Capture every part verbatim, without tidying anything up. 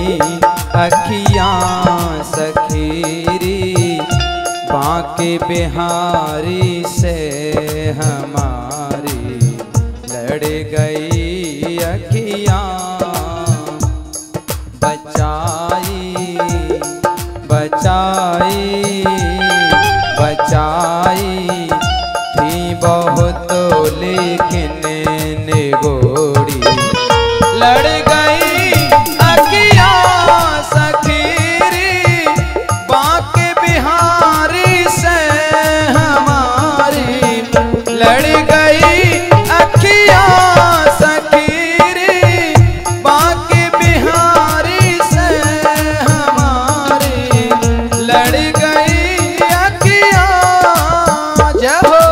अखियाँ सखीरी, बांके बिहारी से हमारी लड़ गई अखियाँ। बचाई बचाई बचाई थी बहुत लेकिन निगोड़ी, लड़ गई अखियाँ सखीरी, बांके बिहारी से हमारी लड़ गई अखियाँ सखीरी, बांके बिहारी से हमारी लड़ गई अखियाँ। जय हो।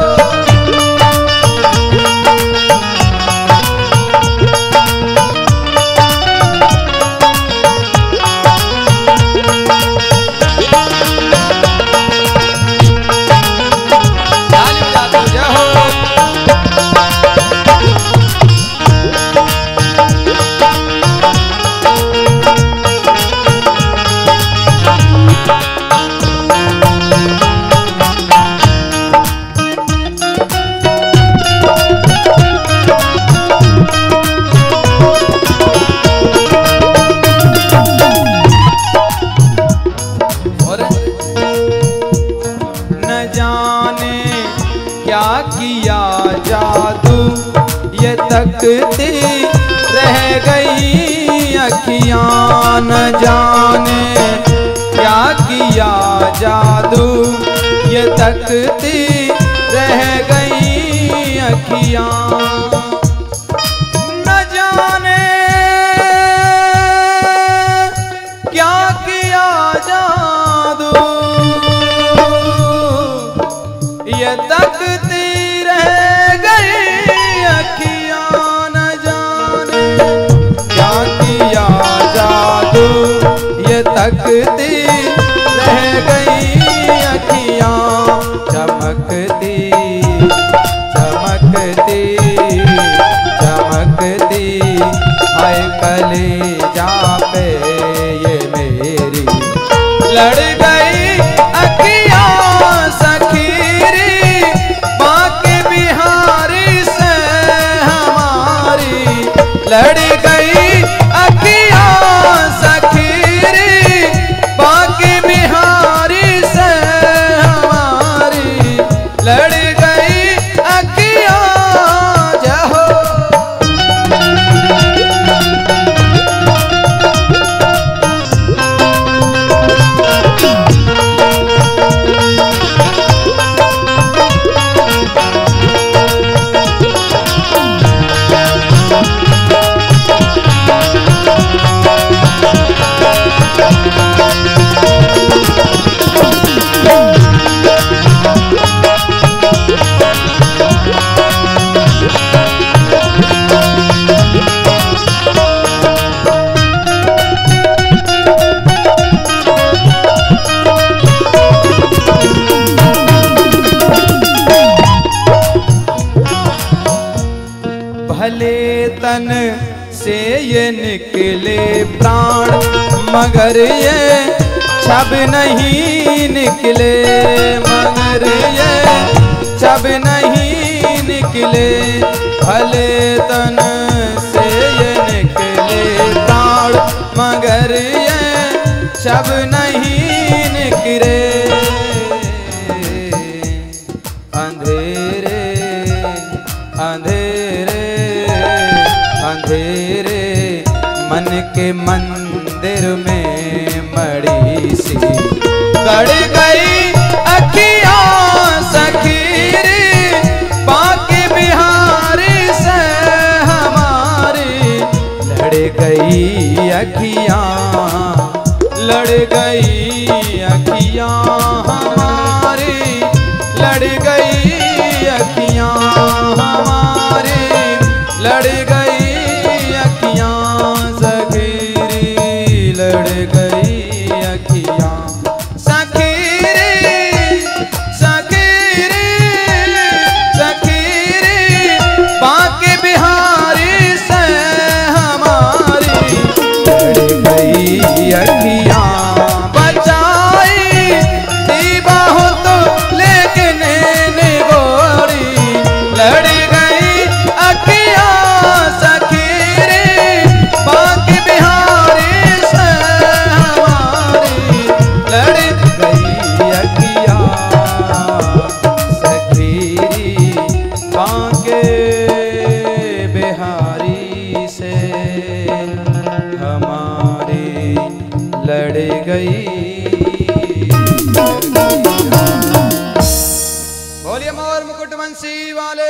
क्या किया जादू ये तकती रह गई अखियाँ, न जाने क्या किया जादू ये तकती रह गई अखियाँ। न जाने क्या किया जादू ये तकती रह गई अखियाँ, न जाने क्या किया जादू ये तकती रह गई अखियाँ। चमकती चमकती चमकती आए कलेजा पे ये मेरी लड़ गई अखियाँ सखीरी, बांके बिहारी से हमारी लड़ गई अखियाँ सखीरी, बांके बिहारी से हमारी लड़ गई अखियाँ। जय हो। भले तन से ये निकले प्राण, मगर ये छब नहीं निकले, मगर ये छब नहीं निकले। भले तन से ये निकले प्राण, मगर ये छब नहीं निकले। अंधेरे अंधेरे अंधेरे मन के मंदिर में मड़ी सी गड़ गई अखियाँ सखीरी, बांके बिहारी से हमारी लड़ गई अखियाँ, लड़ गई अखियाँ हमारी, लड़ गई अखियाँ हमारी, लड़ गई अखियाँ सखीरी, लड़ गई अखियाँ सखीरी सखीरी सखीरी, बांके बिहारी से हमारी लड़ गई गई। बोलिए मोर मुकुट बंसी वाले